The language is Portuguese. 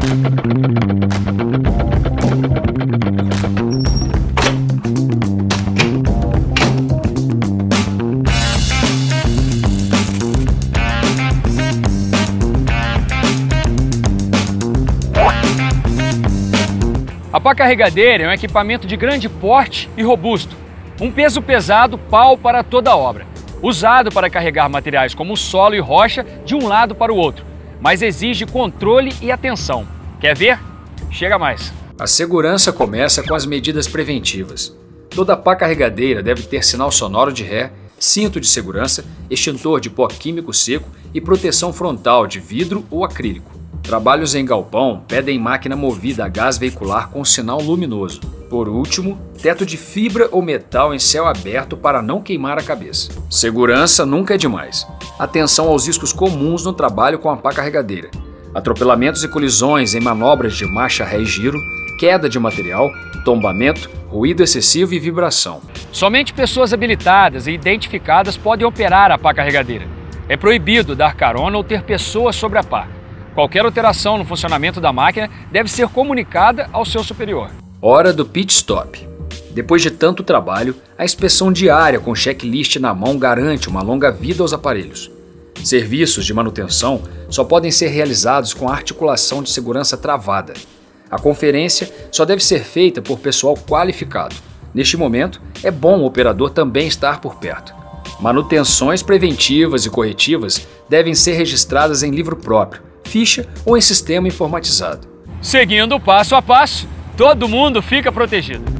A pá carregadeira é um equipamento de grande porte e robusto, um peso pesado pau para toda a obra, usado para carregar materiais como solo e rocha de um lado para o outro, mas exige controle e atenção. Quer ver? Chega mais. A segurança começa com as medidas preventivas. Toda pá carregadeira deve ter sinal sonoro de ré, cinto de segurança, extintor de pó químico seco e proteção frontal de vidro ou acrílico. Trabalhos em galpão pedem máquina movida a gás veicular com sinal luminoso. Por último, teto de fibra ou metal em céu aberto para não queimar a cabeça. Segurança nunca é demais. Atenção aos riscos comuns no trabalho com a pá carregadeira. Atropelamentos e colisões em manobras de marcha ré e giro, queda de material, tombamento, ruído excessivo e vibração. Somente pessoas habilitadas e identificadas podem operar a pá carregadeira. É proibido dar carona ou ter pessoas sobre a pá. Qualquer alteração no funcionamento da máquina deve ser comunicada ao seu superior. Hora do pit stop. Depois de tanto trabalho, a inspeção diária com checklist na mão garante uma longa vida aos aparelhos. Serviços de manutenção só podem ser realizados com a articulação de segurança travada. A conferência só deve ser feita por pessoal qualificado. Neste momento, é bom o operador também estar por perto. Manutenções preventivas e corretivas devem ser registradas em livro próprio, ficha ou em sistema informatizado. Seguindo passo a passo, todo mundo fica protegido.